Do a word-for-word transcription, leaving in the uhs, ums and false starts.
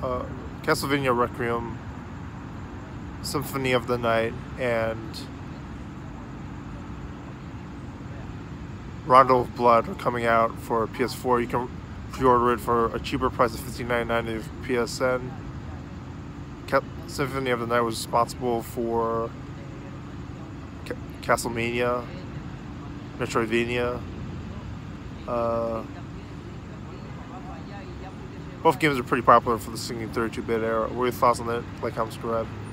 uh, Castlevania Requiem Symphony of the Night and Rondo of Blood are coming out for P S four. You can pre-order it for a cheaper price of fifteen ninety-nine of P S N. Ca Symphony of the Night was responsible for Ca Castlevania, Metroidvania. Uh, both games are pretty popular for the singing thirty-two bit era. What are your thoughts on that? Like, comment, subscribe.